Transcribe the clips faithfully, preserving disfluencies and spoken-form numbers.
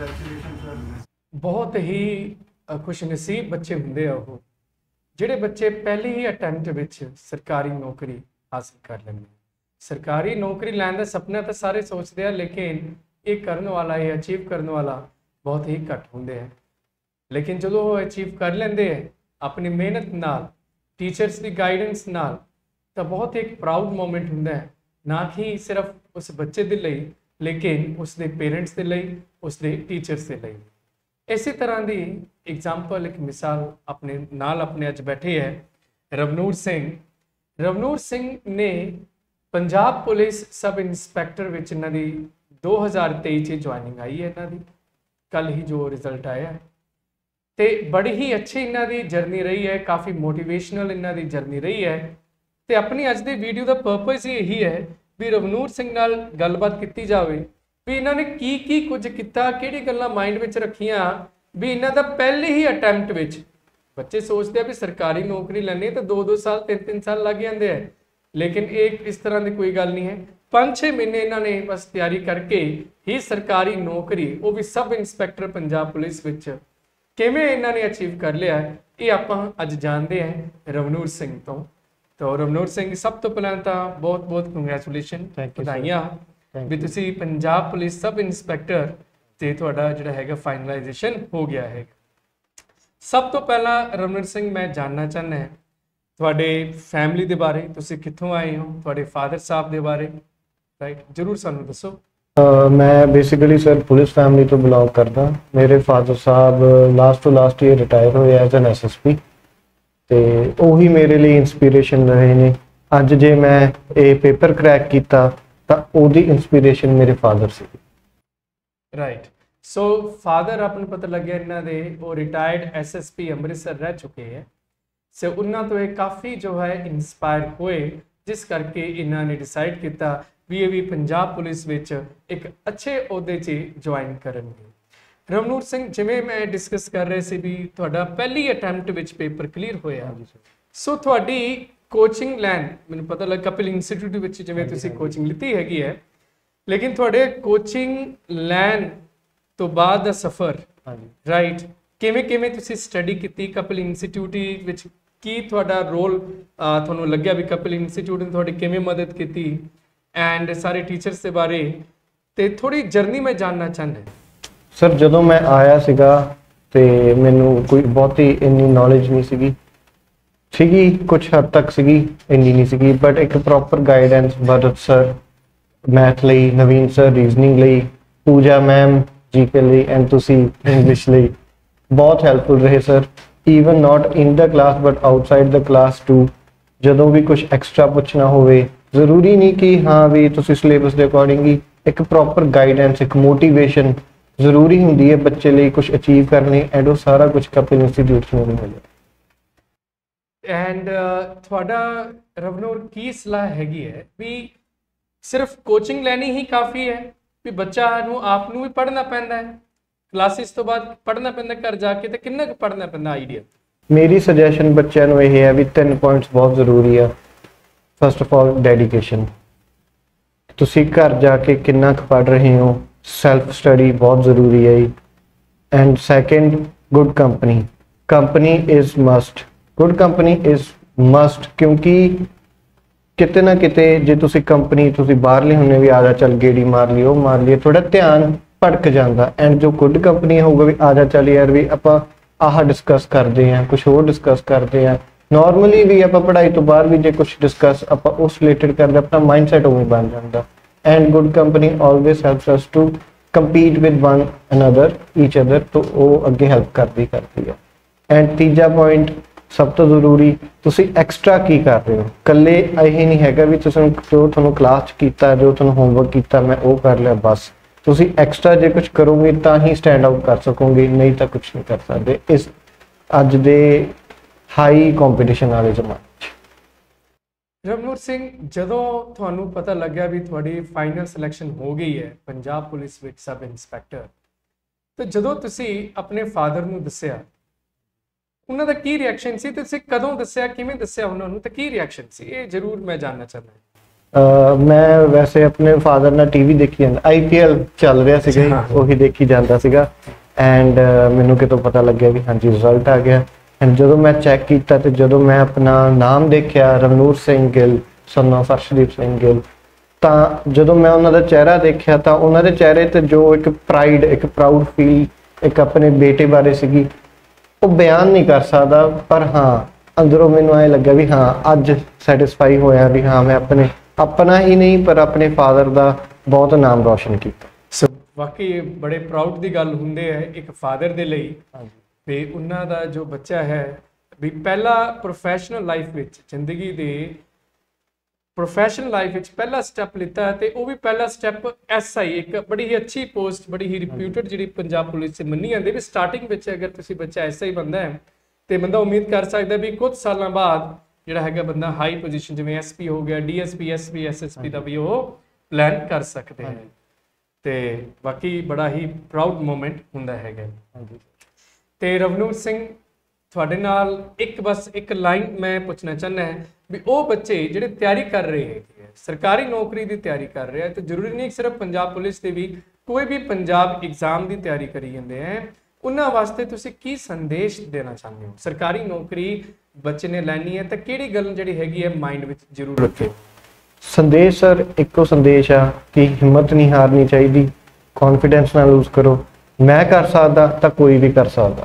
बहुत ही खुशनसीब बच्चे होंगे वो ਜਿਹੜੇ ਬੱਚੇ ਪਹਿਲੇ ਹੀ ਅਟੈਂਪਟ ਵਿੱਚ ਸਰਕਾਰੀ ਨੌਕਰੀ ਹਾਸਲ ਕਰ ਲੈਂਦੇ। ਸਰਕਾਰੀ ਨੌਕਰੀ ਲੈਣ ਦਾ ਸੁਪਨਾ ਤਾਂ ਸਾਰੇ ਸੋਚਦੇ ਆ, ਲੇਕਿਨ ਇਹ ਕਰਨ ਵਾਲਾ ਇਹ ਅਚੀਵ ਕਰਨ ਵਾਲਾ ਬਹੁਤ ਹੀ ਘੱਟ ਹੁੰਦੇ ਹੈ। ਲੇਕਿਨ ਜਦੋਂ ਉਹ ਅਚੀਵ ਕਰ ਲੈਂਦੇ ਹੈ ਆਪਣੀ ਮਿਹਨਤ ਨਾਲ, ਟੀਚਰਸ ਦੀ ਗਾਈਡੈਂਸ ਨਾਲ, ਤਾਂ ਬਹੁਤ ਇੱਕ ਪ੍ਰਾਊਡ ਮੂਮੈਂਟ ਹੁੰਦਾ ਹੈ, ਨਾ ਕਿ ਸਿਰਫ ਉਸ ਬੱਚੇ ਦੇ ਲਈ ਲੇਕਿਨ ਉਸਦੇ ਪੇਰੈਂਟਸ ਦੇ ਲਈ, ਉਸਦੇ ਟੀਚਰਸ ਦੇ ਲਈ। इसी तरह की एग्जाम्पल एक मिसाल अपने नाल अपने अज बैठे है रवनूर सिंह। रवनूर सिंह ने पंजाब पुलिस सब इंस्पैक्टर विच इन्हां दी दो हज़ार तेई च ज्वाइनिंग आई है। इन्हां दी कल ही जो रिजल्ट आया तो बड़ी ही अच्छी इन्हां दी जर्नी रही है, काफ़ी मोटिवेशनल इन्हां दी जर्नी रही है। तो अपनी अज के वीडियो का परपज़ ही यही है भी रवनूर सिंह नाल गलबात की जाए भी इन्होंने की की कुछ किया, किहड़ी गल्लां माइंड में रखियां भी इन्हां दा पहले ही अटैम्प्ट विच। बच्चे सोचते हैं भी सरकारी नौकरी लैनी तो दो दो साल तीन तीन साल लग जाते हैं, लेकिन एक इस तरह की कोई गल नहीं है। पाँच छे महीने इन्होंने बस तैयारी करके ही सरकारी नौकरी वो भी सब इंस्पैक्टर पंजाब पुलिस विच किवें इन्होंने अचीव कर लिया, ये आपां अज जानते हैं रवनूर सिंह तो। तो रवनूर सिंह सब तो पहले तो बहुत बहुत कंग्रेचुलेशन, बधाइयां भी तुसी पंजाब पुलिस सब इंस्पैक्टर ते तुहाडा जिहड़ा हैगा फाइनलाइजेशन हो गया है। सब तो पहला रवनूर सिंह मैं जानना चाहना है तुहाडे फैमिली दे बारे, तुसी कित्थों आए हो, तुहाडे फादर साहब दे बारे, राइट, जरूर सानू दसो। Uh, मैं बेसिकली सर पुलिस फैमिली तो बिलोंग करदा। मेरे फादर साहब last to last year retire होए as an S S P ते ਉਹੀ ਮੇਰੇ ਲਈ इंस्पीरेशन रहे ने। ਅੱਜ ਜੇ मैं ਇਹ पेपर क्रैक ਕੀਤਾ ਤਾਂ ਉਹਦੀ इंस्पीरेशन मेरे फादर ਸੀ। राइट, सो फादर आपको पता लग गया इन्हों के वो retired S S P Amritsar रह चुके हैं। सो उन्होंने तो ये काफ़ी जो है इंस्पायर हुए, जिस करके इन्होंने डिसाइड किया भी ये भी पंजाब पुलिस विच एक अच्छे अहदे च ज्वाइन करेंगे। रवनूर सिंह जिमें मैं डिस्कस कर रहे थे भी तुहाडा पहली अटैम्प्ट विच पेपर क्लीयर होया, सो तुहाडी कोचिंग लैन मैंने पता लग कपिल इंस्टीट्यूट विच जिवें तुसीं कोचिंग लिती हैगी है, लेकिन तुहाडे कोचिंग लैन तो बाद दा सफ़र, राइट, किवें किवें तुसीं स्टडी कीती कपिल इंस्टीट्यूट विच, की तुहाडा रोल तुहानूं लग्गिया भी कपिल इंस्टीट्यूट ने तुहाडी किवें मदद कीती एंड सारे टीचर्स के बारे ते थोड़ी जर्नी मैं जानना चाहना। सर जदों मैं आया सीगा ते मैनूं कोई बहुती इन्नी नॉलेज नहीं सीगी सीगी कुछ हद तक सीगी, इन्नी नहीं सीगी, बट एक proper guidance Bharat sir math लई, नवीन सर रीजनिंग लई, पूजा मैम जी के लिए एंड तुसी इंग्लिश लई बहुत हैल्पफुल रहे sir. Even not in the class but outside the class too. जदों भी कुछ एक्स्ट्रा पूछना होवे जरूरी नहीं कि हाँ भी तुसी सिलेबस के अकॉर्डिंग ही, एक प्रॉपर गाइडेंस एक मोटिवेशन जरूरी होंदी है बच्चे लिए कुछ अचीव करने, एंड वो सारा कुछ कपिल इंस्टीट्यूट में मिले। एंड थोड़ा रवनूर की सलाह हैगी है भी सिर्फ कोचिंग लैनी ही काफ़ी है भी बच्चा नूं आप नूं भी पढ़ना पैंदा है, क्लासिस तो बाद पढ़ना पैंदा घर जाके, तो किन्ना पढ़ना पैंदा आइडिया? मेरी सजेशन बच्चों नूं यह है भी तीन पॉइंट्स बहुत जरूरी है। फस्ट ऑफ ऑल डेडिकेशन, तुसी घर जाके किन्ना पढ़ रहे हो, सैल्फ स्टडी बहुत जरूरी है। And second good company, company is must, good company is must, क्योंकि किते ना किते जे तुसी कंपनी तुसी बाहरले हुणे भी आ जा चल गेड़ी मार लियो मार लियो थोड़ा ध्यान भटक जाता। एंड जो गुड कंपनी होगा भी आ जा चल यार भी आप आह डिस्कस करते हैं, कुछ होर डिस्कस करते हैं, नॉर्मली भी आप पढ़ाई तो बाहर भी जो कुछ डिस्कस आप उस रिलेटेड करते अपना माइंड सैट उवें बन जाता। And good company always helps us to compete with one another each other, तो वो अगे हेल्प करती करती है। एंड तीजा पॉइंट सब तो जरूरी, तुसी एक्स्ट्रा की कर रहे हो, कल्ले यही नहीं है भी तुसीं जो तुहानूं क्लास कीता जो तुहानूं होमवर्क कीता मैं वो कर लिया बस। तुसी एक्स्ट्रा जो कुछ करोगे तो ही स्टैंड आउट कर सकोगे, नहीं तो कुछ नहीं कर सकते इस अज दे हाई कॉम्पीटिशन वाले जमाने। रवनूर सिंह जदों तुहानूं पता लग्या भी तुहाडी फाइनल सिलेक्शन हो गई है पंजाब पुलिस विच सब इंस्पैक्टर, तो जदों तुसी अपने फादर नूं दस्सिया उन्हों का की रिएक्शन सी, तुसीं कदों दस्सिया, किवें दस्सिया उन्होंने, तो की रिएक्शन सी, ये जरूर मैं जानना चाहता। ਅਹ ਮੈਂ ਵੈਸੇ ਆਪਣੇ ਫਾਦਰ ਨਾਲ ਟੀਵੀ ਦੇਖੀ ਜਾਂਦਾ, ਆਈਪੀਐਲ ਚੱਲ ਰਿਹਾ ਸੀਗਾ, ਉਹੀ ਦੇਖੀ ਜਾਂਦਾ ਸੀਗਾ। ਐਂਡ ਮੈਨੂੰ ਕਿਤੋਂ ਪਤਾ ਲੱਗਿਆ ਵੀ ਹਾਂਜੀ ਰਿਜ਼ਲਟ ਆ ਗਿਆ। ਐਂਡ ਜਦੋਂ ਮੈਂ ਚੈੱਕ ਕੀਤਾ ਤੇ ਜਦੋਂ ਮੈਂ ਆਪਣਾ ਨਾਮ ਦੇਖਿਆ ਰਵਨੂਰ ਸਿੰਘ ਗਿੱਲ ਸਨ ਆਫ ਅਰਸ਼ਦੀਪ ਸਿੰਘ ਗਿੱਲ, ਤਾਂ ਜਦੋਂ ਮੈਂ ਉਹਨਾਂ ਦਾ ਚਿਹਰਾ ਦੇਖਿਆ ਤਾਂ ਉਹਨਾਂ ਦੇ ਚਿਹਰੇ ਤੇ ਜੋ ਇੱਕ ਪ੍ਰਾਈਡ, ਇੱਕ ਪ੍ਰਾਊਡ ਫੀਲ ਇੱਕ ਆਪਣੇ ਬੇਟੇ ਬਾਰੇ ਸੀਗੀ, ਉਹ ਬਿਆਨ ਨਹੀਂ ਕਰ ਸਕਦਾ। ਪਰ ਹਾਂ ਅੰਦਰੋਂ ਮੈਨੂੰ ਐਂ ਲੱਗਾ ਵੀ ਹਾਂ ਅੱਜ ਸੈਟਿਸਫਾਈ ਹੋਇਆ ਵੀ ਹਾਂ ਮੈਂ ਆਪਣੇ ਆਪਣਾ ਹੀ ਨਹੀਂ ਪਰ ਆਪਣੇ ਫਾਦਰ ਦਾ ਬਹੁਤ ਨਾਮ ਰੋਸ਼ਨ ਕੀਤਾ। ਸੋ ਵਾਕਈ ਬੜੇ ਪ੍ਰਾਊਡ ਦੀ ਗੱਲ ਹੁੰਦੇ ਹੈ ਇੱਕ ਫਾਦਰ ਦੇ ਲਈ ਤੇ ਉਹਨਾਂ ਦਾ ਜੋ ਬੱਚਾ ਹੈ ਵੀ ਪਹਿਲਾ ਪ੍ਰੋਫੈਸ਼ਨਲ ਲਾਈਫ ਵਿੱਚ, ਜ਼ਿੰਦਗੀ ਦੇ ਪ੍ਰੋਫੈਸ਼ਨਲ ਲਾਈਫ ਵਿੱਚ ਪਹਿਲਾ ਸਟੈਪ ਲਿੱਤਾ ਤੇ ਉਹ ਵੀ ਪਹਿਲਾ ਸਟੈਪ ਐਸਆਈ, ਇੱਕ ਬੜੀ ਹੀ ਅੱਛੀ ਪੋਸਟ, ਬੜੀ ਹੀ ਰਿਪਿਊਟਡ ਜਿਹੜੀ ਪੰਜਾਬ ਪੁਲਿਸ 'ਚ ਮੰਨੀ ਜਾਂਦੀ ਵੀ ਸਟਾਰਟਿੰਗ ਵਿੱਚ ਅਗਰ ਤੁਸੀਂ ਬੱਚਾ ਐਸਆਈ ਬਣਦਾ ਹੈ ਤੇ ਬੰਦਾ ਉਮੀਦ ਕਰ ਸਕਦਾ ਵੀ ਕੁਝ ਸਾਲਾਂ ਬਾਅਦ ਜਿਹੜਾ ਹੈਗਾ ਬੰਦਾ ਹਾਈ ਪੋਜੀਸ਼ਨ ਜਿਵੇਂ ਐਸਪੀ ਹੋ ਗਿਆ, ਡੀਐਸਪੀ, ਐਸਪੀ, ਐਸਐਸਪੀ ਦਾ ਵੀ ਉਹ ਪਲਾਨ ਕਰ ਸਕਦੇ ਹੈ। ਤੇ ਬਾਕੀ ਬੜਾ ਹੀ ਪ੍ਰਾਊਡ ਮੂਮੈਂਟ ਹੁੰਦਾ ਹੈਗਾ। ਤੇ ਰਵਨੂਰ ਸਿੰਘ ਤੁਹਾਡੇ ਨਾਲ ਇੱਕ ਬਸ ਇੱਕ ਲਾਈਨ ਮੈਂ ਪੁੱਛਣਾ ਚਾਹੁੰਦਾ ਹੈ ਵੀ ਉਹ ਬੱਚੇ ਜਿਹੜੇ ਤਿਆਰੀ ਕਰ ਰਹੇ ਹੈਗੇ ਹੈ, ਸਰਕਾਰੀ ਨੌਕਰੀ ਦੀ ਤਿਆਰੀ ਕਰ ਰਹੇ ਹੈ, ਤੇ ਜ਼ਰੂਰੀ ਨਹੀਂ ਸਿਰਫ ਪੰਜਾਬ ਪੁਲਿਸ ਦੇ ਵੀ, ਕੋਈ ਵੀ ਪੰਜਾਬ ਐਗਜ਼ਾਮ ਦੀ ਤਿਆਰੀ ਕਰੀ ਜਾਂਦੇ ਹੈ, ਉਹਨਾਂ ਵਾਸਤੇ ਤੁਸੀਂ ਕੀ ਸੰਦੇਸ਼ ਦੇਣਾ ਚਾਹੁੰਦੇ ਹੋ? ਸਰਕਾਰੀ ਨੌਕਰੀ ਬੱਚੇ ਨੇ ਲੈਣੀ ਹੈ ਤਾਂ ਕਿਹੜੀ ਗੱਲ ਜਿਹੜੀ ਹੈਗੀ ਹੈ ਮਾਈਂਡ ਵਿੱਚ ਜ਼ਰੂਰ ਰੱਖਿਓ। ਸੰਦੇਸ਼ ਸਰ ਇੱਕੋ ਸੰਦੇਸ਼ ਆ ਕਿ ਹਿੰਮਤ ਨਹੀਂ ਹਾਰਨੀ ਚਾਹੀਦੀ, ਕੌਨਫੀਡੈਂਸ ਨਾ ਲੂਜ਼ ਕਰੋ, ਮੈਂ ਕਰ ਸਕਦਾ ਤਾਂ ਕੋਈ ਵੀ ਕਰ ਸਕਦਾ।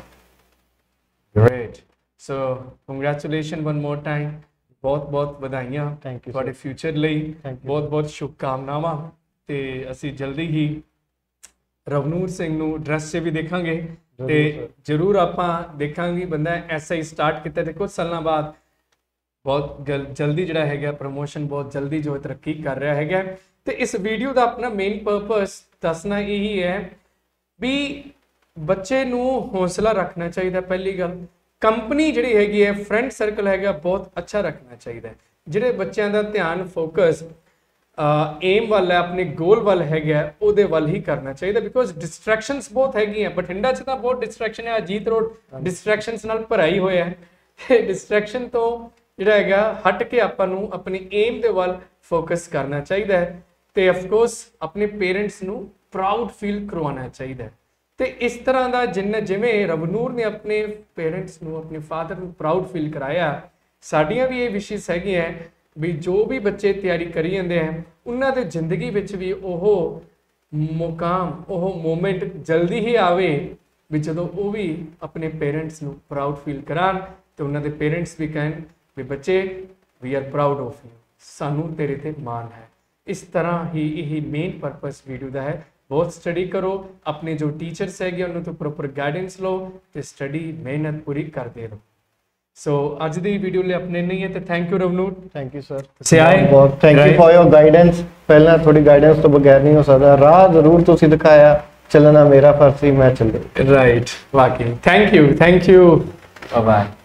Great, so congratulation one more time, ਬਹੁਤ ਬਹੁਤ ਵਧਾਈਆਂ ਤੁਹਾਡੇ ਫਿਊਚਰ ਲਈ, ਬਹੁਤ ਬਹੁਤ ਸ਼ੁਭਕਾਮਨਾਵਾਂ। ਤੇ ਅਸੀਂ ਜਲਦੀ ਹੀ ਰਵਨੂਰ ਸਿੰਘ ਨੂੰ ਡਰੈਸ 'ਚ ਵੀ ਦੇਖਾਂਗੇ ਤੇ ਜ਼ਰੂਰ ਆਪਾਂ ਦੇਖਾਂਗੇ ਬੰਦਾ ਐਸਆਈ ਸਟਾਰਟ ਕੀਤਾ ਤੇ ਕੁਝ ਸਾਲਾਂ ਬਾਅਦ ਬਹੁਤ ਜਲਦੀ ਜਿਹੜਾ ਹੈਗਾ ਪ੍ਰਮੋਸ਼ਨ, ਬਹੁਤ ਜਲਦੀ ਜੋ ਤਰੱਕੀ ਕਰ ਰਿਹਾ ਹੈਗਾ। ਤੇ ਇਸ ਵੀਡੀਓ ਦਾ ਆਪਣਾ ਮੇਨ ਪਰਪਸ ਦੱਸਣਾ ਇਹੀ ਹੈ ਵੀ ਬੱਚੇ ਨੂੰ ਹੌਸਲਾ ਰੱਖਣਾ ਚਾਹੀਦਾ। ਪਹਿਲੀ ਗੱਲ, ਕੰਪਨੀ ਜਿਹੜੀ ਹੈਗੀ ਹੈ, ਫਰੈਂਡ ਸਰਕਲ ਹੈਗਾ ਬਹੁਤ ਅੱਛਾ ਰੱਖਣਾ ਚਾਹੀਦਾ। ਜਿਹੜੇ ਬੱਚਿਆਂ ਦਾ ਧਿਆਨ ਫੋਕਸ ਏਮ ਵੱਲ ਹੈ, ਆਪਣੇ ਗੋਲ ਵੱਲ ਹੈਗਾ, ਉਹਦੇ ਵੱਲ ਹੀ ਕਰਨਾ ਚਾਹੀਦਾ। ਬਿਕੋਜ਼ ਡਿਸਟਰੈਕਸ਼ਨਸ ਬਹੁਤ ਹੈਗੀਆਂ, ਬਠਿੰਡਾ 'ਚ ਤਾਂ ਬਹੁਤ ਡਿਸਟਰੈਕਸ਼ਨ ਹੈ, ਅਜੀਤ ਰੋਡ ਡਿਸਟਰੈਕਸ਼ਨਸ ਨਾਲ ਭਰਾ ਹੀ ਹੋਇਆ ਹੈ। ਤੇ ਡਿਸਟਰੈਕਸ਼ਨ ਤੋਂ ਜਿਹੜਾ ਹੈਗਾ ਹਟ ਕੇ ਆਪਾਂ ਨੂੰ ਆਪਣੇ ਏਮ ਦੇ ਵੱਲ ਫੋਕਸ ਕਰਨਾ ਚਾਹੀਦਾ ਹੈ। ਤੇ ਅਫਕੋਰਸ ਆਪਣੇ ਪੇਰੈਂਟਸ ਨੂੰ ਪ੍ਰਾਊਡ ਫੀਲ ਕਰਵਾਉਣਾ ਚਾਹੀਦਾ ਹੈ। ਤੇ ਇਸ ਤਰ੍ਹਾਂ ਦਾ ਜਿੰਨਾ ਜਿਵੇਂ ਰਵਨੂਰ ਨੇ ਆਪਣੇ ਪੇਰੈਂਟਸ ਨੂੰ, ਆਪਣੇ ਫਾਦਰ ਨੂੰ ਪ੍ਰਾਊਡ ਫੀਲ ਕਰਾਇਆ, ਸਾਡੀਆਂ ਵੀ ਇਹ ਵਿਸ਼ੇਸ਼ ਹੈਗੀਆਂ ਵੀ ਜੋ ਵੀ ਬੱਚੇ ਤਿਆਰੀ ਕਰੀ ਜਾਂਦੇ ਆ ਉਹਨਾਂ ਦੇ ਜ਼ਿੰਦਗੀ ਵਿੱਚ ਵੀ ਉਹ ਮੁਕਾਮ, ਉਹ ਮੂਮੈਂਟ ਜਲਦੀ ਹੀ ਆਵੇ ਵੀ ਜਦੋਂ ਉਹ ਵੀ ਆਪਣੇ ਪੇਰੈਂਟਸ ਨੂੰ ਪ੍ਰਾਊਡ ਫੀਲ ਕਰਾਉਣ ਤੇ ਉਹਨਾਂ ਦੇ ਪੇਰੈਂਟਸ ਵੀ ਕਹਿਣ ਵੀ ਬੱਚੇ we are proud of you, ਸਾਨੂੰ ਤੇਰੇ ਤੇ ਮਾਣ ਹੈ। ਇਸ ਤਰ੍ਹਾਂ ਹੀ ਇਹ ਮੇਨ ਪਰਪਸ ਵੀਡੀਓ ਦਾ ਹੈ। ਬਹੁਤ ਸਟੱਡੀ ਕਰੋ, ਆਪਣੇ ਜੋ ਟੀਚਰਸ ਹੈਗੇ ਉਹਨਾਂ ਤੋਂ ਪ੍ਰੋਪਰ ਗਾਈਡੈਂਸ ਲਓ ਤੇ ਸਟੱਡੀ ਮਿਹਨਤ ਪੂਰੀ ਕਰਦੇ ਰਹੋ। ਸੋ ਅੱਜ ਦੀ ਵੀਡੀਓ ਲਈ ਆਪਣੇ ਨਹੀਂ ਹੈ ਤੇ thank you Ravnoor. Thank you sir, ਤੁਸੀਂ ਆਏ, ਬਹੁਤ thank you for your guidance. ਪਹਿਲਾਂ ਥੋੜੀ ਗਾਈਡੈਂਸ ਤੋਂ ਬਗੈਰ ਨਹੀਂ ਹੋ ਸਕਦਾ, ਰਾਹ ਜ਼ਰੂਰ ਤੁਸੀਂ ਦਿਖਾਇਆ, ਚੱਲਣਾ ਮੇਰਾ ਫਰਜ਼ ਸੀ, ਮੈਂ ਚੱਲੇ। ਰਾਈਟ, ਵਾਕਈ thank you, thank you, bye bye.